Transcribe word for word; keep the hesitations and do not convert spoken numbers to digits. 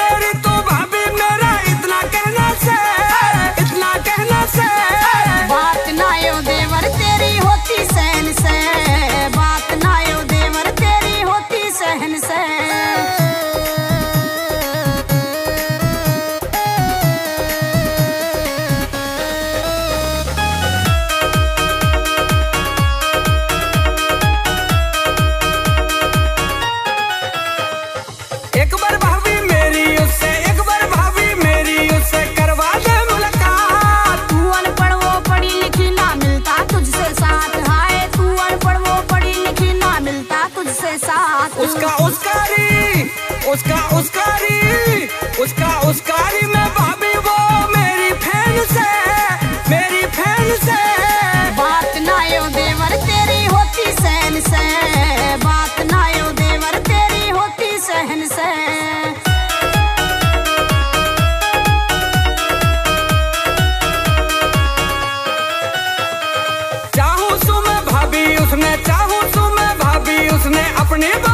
मेरी तू भाभी मेरा इतना कहना से, इतना कहना से। बात ना यो देवर तेरी होती सहन से, बात ना यो देवर तेरी होती सहन से। एक बार भाभी मेरी उससे, एक बार भाभी मेरी उससे करवा दे मुलाकात। तू अनपढ़ वो पढ़ी लिखी ना मिलता तुझसे साथ, हाय तू अनपढ़ वो पढ़ी लिखी ना मिलता तुझसे साथ। उसका उसकारी, उसका उसकारी, उसका उसकारी में भाभी वो मेरी फैन से, मेरी फैन से। बात ना यो देवर तेरी होती सहन से, बात ना यो देवर तेरी होती सहन से। चाहूं सू मैं भाभी उसने, चाहूं सू मैं भाभी उसने अपनी